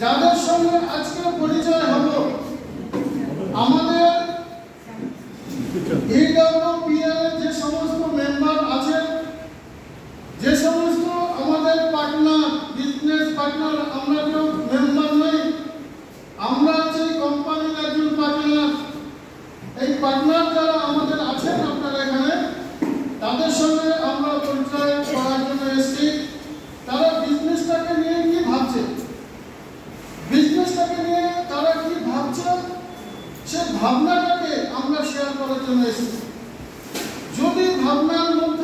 যাদের সঙ্গে আজকে পরিচয় হলো আমাদের EWPL যে সমস্ত মেম্বার আছেন, যে সমস্ত আমাদের পার্টনার, বিজনেস পার্টনার, আমরা কেউ মেম্বার নই, আমরা হচ্ছে কোম্পানির একজন পার্টনার। এই পার্টনার যারা আমাদের আছেন আপনারা এখানে, তাদের সঙ্গে আমরা পরিচয় করার জন্য এসেছি। তারা বিজনেসটাকে নিয়ে কি ভাবছে, বিজনেসটাকে নিয়ে তারা কি ভাবছে, সে ভাবনাটাকে আমরা শেয়ার করার জন্য এসেছি। যদি ভাবনার মধ্যে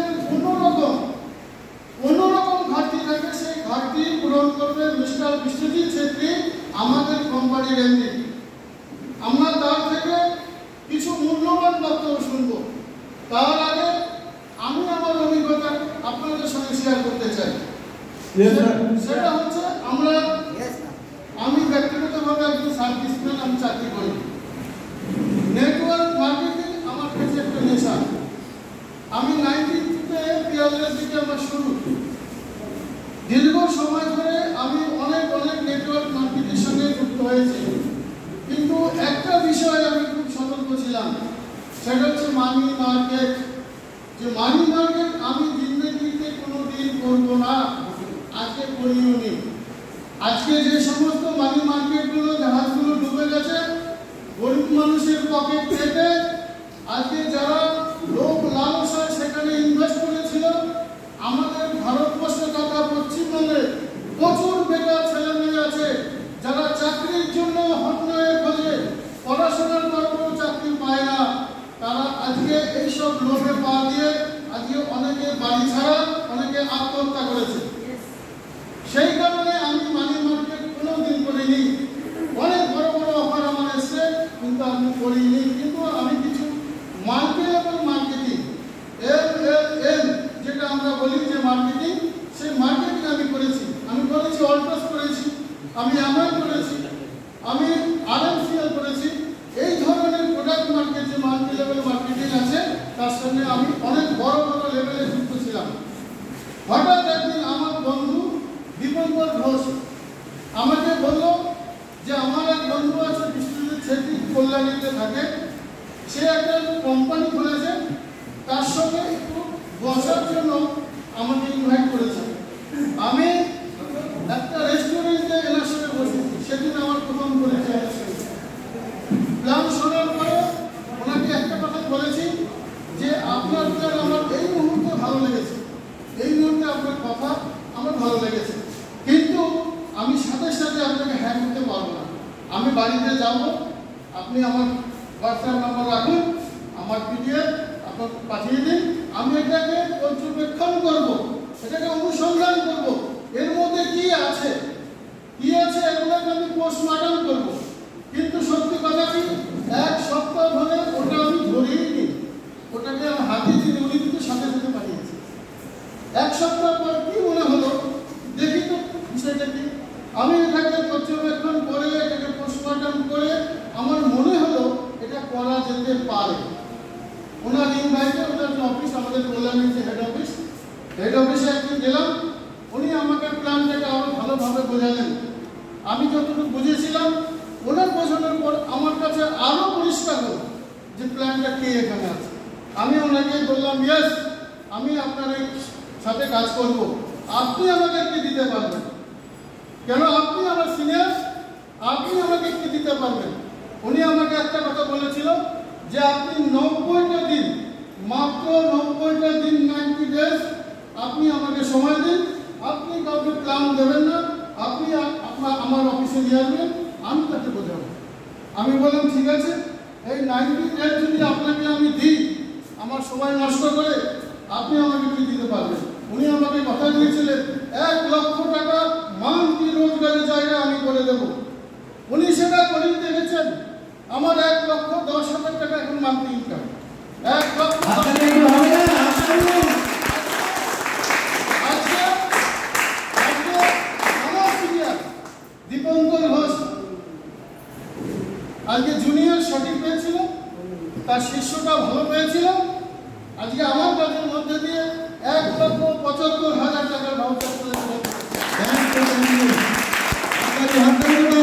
কোনোরকম ঘাটতি থাকে, সেই ঘাটতি পূরণ করবে মিস্টার বিশ্বজিৎ ছেত্রী, আমাদের কোম্পানির এমডি। আমরা তার থেকে কিছু মূল্যবান বক্তব্য শুনব। তার আগে আমি আমার অভিজ্ঞতা আপনাদের সঙ্গে শেয়ার করতে চাই। সেটা হচ্ছে আমি ব্যক্তিগতভাবে একজন সার্ভিসম্যান, আমি চাকরি করি। নেটওয়ার্ক মার্কেটিং আমার কাছে একটা নেশা। আমি 92-তে পিয়ালের দিকে আমার শুরু। দীর্ঘ সময় ধরে আমি অনেক নেটওয়ার্ক মার্কেটের সঙ্গে যুক্ত হয়েছি, কিন্তু একটা বিষয়ে আমি খুব সতর্ক ছিলাম, সেটা হচ্ছে মানি মার্কেট। যে মানি মার্কেট আমি জিন্দগিতে কোনোদিন করবো না, আজকে করিও নি। আজকে যে সমস্ত মানি মার্কেটগুলো, জাহাজগুলো ডুবে গেছে, গরিব মানুষের পকেট থেকে আজকে যারা লোক লালসায় সেখানে ইনভেস্ট করেছিল, আমাদের ভারতবর্ষ তথা পশ্চিমবঙ্গে প্রচুর বেকার ছেলে মেয়ে আছে যারা চাকরির জন্য হটনয়ে খোঁজে, পড়াশোনার পরেও চাকরি পায় না। তারা আজকে এইসব লোভে পা দিয়ে আজকে অনেকে বাড়ি ছাড়া, অনেকে আত্মহত্যা করেছে। সেই কারণে আমি মানি মার্কেট কোনোদিন করিনি। অনেক বড় অফার আমার এসছে, কিন্তু আমি করিনি। কিন্তু আমি কিছু মাল্টি লেভেল মার্কেটিং, MLM যেটা আমরা বলি যে মার্কেটিং, সেই মার্কেটিং আমি করেছি। আমি করেছি অল্টস করেছি, আমি এমআই করেছি, আমি RMCL করেছি। এই ধরনের প্রোডাক্ট মার্কেট যে মাল্টি লেভেল মার্কেটিং আছে, তার সঙ্গে আমি অনেক বড় লেভেলে যুক্ত ছিলাম। হঠাৎ একদিন আমার বন্ধু দীপঙ্কর ঘোষ আমাকে বলল যে আমার এক বন্ধু আছে বিশ্বজিৎ ছেত্রী, কল্যাণীতে থাকে, সে একটা কোম্পানি খুলেছে, তার সঙ্গে একটু বসার জন্য আমাকে ইনভাইট করেছে। আমি একটা রেস্টুরেন্টে এনার সঙ্গে বসেছি, সেদিন আমার প্রথম পরিচয়। প্ল্যান শোনার পরে ওনাকে একটা কথা বলেছি যে আপনার প্ল্যান আমার এই মুহূর্তে ভালো লেগেছে, এই মুহূর্তে আপনার কথা আমার ভালো লেগেছে, কিন্তু আমি সাথে সাথে আপনাকে হ্যাঁ করতে পারবো না। আমি বাড়িতে যাব, আপনি আমার হোয়াটসঅ্যাপ নাম্বার রাখুন, আমার PDF আপনাকে পাঠিয়ে দিন। আমি এটাকে পর্যবেক্ষণ করব, এটাকে অনুসন্ধান করব, এর মধ্যে কি আছে এগুলোকে আমি পোস্টমর্টম করব। কিন্তু সত্যি কথা কি, এক সপ্তাহ ধরে ওটা আমি ধরেই নি, ওটাকে আমি হাতে দিতে, উনি কিন্তু সাথে সাথে পাঠিয়েছি। এক সপ্তাহ পর কি মনে হলো, দেখি তো বিষয়টা কি। আমি এটাকে পর্যবেক্ষণ করে, এটাকে পোস্টমর্টম করে আমার মনে হলো এটা করা যেতে পারে। ওনার ইনভাইটে, ওনার যে অফিস, আমাদের কল্যাণীর যে হেড অফিসে একদিন গেলাম। উনি আমাকে প্ল্যানটাকে আরো ভালোভাবে বোঝালেন। আমি যতটুকু বুঝেছিলাম, ওনার বোঝানোর পর আমার কাছে আরো পরিষ্কার হলো যে প্ল্যানটা কে এখানে আছে। আমি ওনাকে বললাম, ইয়েস, আমি আপনার সাথে কাজ করব, আপনি আমাকে কি দিতে পারবেন? কেন, আপনি আমার সিনিয়র, আপনি আমাকে কি দিতে পারবেন? উনি আমাকে একটা কথা বলেছিল যে আপনি 90টা দিন, মাত্র 90টা দিন, 90 ডেজ আপনি আমাকে সময় দিন, আপনি কাউকে প্ল্যান দেবেন না, আপনি আমার অফিসে নিয়ে আসবেন, আমি তাকে বোঝাবো। আমি বললাম ঠিক আছে, এই 90 ডেজ যদি আপনাকে আমি দিই, আমার সময় নষ্ট করে, আপনি আমাকে কি দিতে পারবেন? উনি আমাকে কথা দিয়েছিলেন 1 লক্ষ টাকা মান্থলি রোজগারের জায়গা আমি করে দেব। উনি সেটা করে দেখেছেন। আমার 1,10,000 টাকা এখন মান্থলি ইনকাম। 1,10,000 আমার সিনিয়র দীপঙ্কর ঘোষ আজকে জুনিয়র সঠিক পেয়েছিল, তার শিষ্যটা ভালো পেয়েছিল। আজকে আমার কাজের মধ্যে দিয়ে 1,75,000 টাকার ভাউচার করেছিল।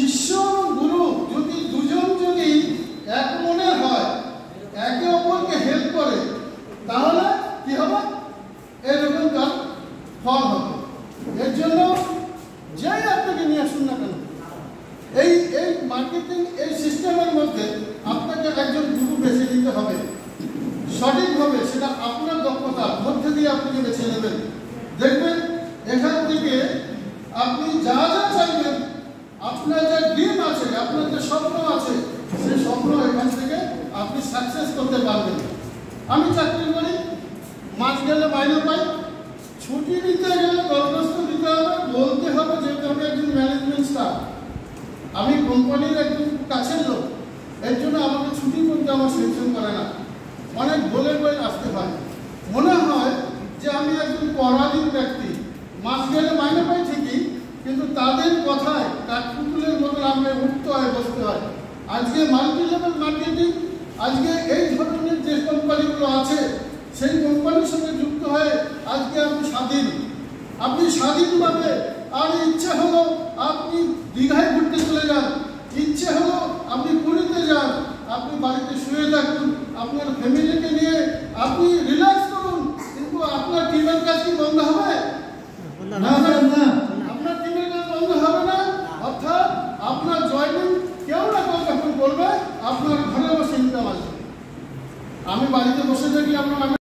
শিষ্য গুরু যদি দুজন যদি এক মনের হয়, একে অপরকে হেল্প করে, তাহলে কি হবে? এরকম তার ফল হবে। এর জন্য যাই আপনাকে নিয়ে আসুন না কেন, এই মার্কেটিং এই সিস্টেমের মধ্যে আপনাকে একজন গুরু বেছে নিতে হবে সঠিকভাবে। সেটা আপনার দক্ষতার মধ্যে দিয়ে আপনি বেছে নেবেন। দেখবেন এখান থেকে আপনি যা যা চাইবেন, আপনার যে ড্রিম আছে, আপনার যে স্বপ্ন আছে, সেই স্বপ্ন এখান থেকে আপনি সাকসেস করতে পারবেন। আমি চাকরি করি, মাস গেলে মাইনে পাই, ছুটি নিতে গেলে দরখাস্ত দিতে হবে, বলতে হবে যেহেতু আমি একজন ম্যানেজমেন্ট স্টাফ, আমি কোম্পানির একজন কাছের লোক, এর জন্য আমাকে ছুটি করতে আমার সেকশন করে না, অনেক বলে বলে আসতে হয়। মনে হয় যে আমি একজন পরাধীন ব্যক্তি, মাস গেলে মাইনে পাই ঠিকই, কিন্তু তাদের কথায় কাঠপুতুলের মতো আমাকে উঠতে হয়, বসতে হয়। আজকে মাল্টি লেভেল মার্কেটিং, আজকে এই ধরনের যে কোম্পানিগুলো আছে, সেই কোম্পানির সঙ্গে যুক্ত হয়ে আজকে আপনি স্বাধীন। আপনি স্বাধীনভাবে, আর ইচ্ছে হলো আপনি দীঘায় ঘুরতে চলে যান, ইচ্ছে হলো আপনি পুরীতে যান, আপনি বাড়িতে শুয়ে থাকুন, আপনার ফ্যামিলিকে নিয়ে আপনি রিল্যাক্স করুন, কিন্তু আপনার টিমের কাজ কি বন্ধ হবে? না, আপনার টিমের কাজ বন্ধ হবে না। অর্থাৎ আপনার জয়েনিং কেউ না কেউ যখন করবে, আপনার ঘরে বসে ইনকাম আসবে। আমি বাড়িতে বসে থাকি, আপনার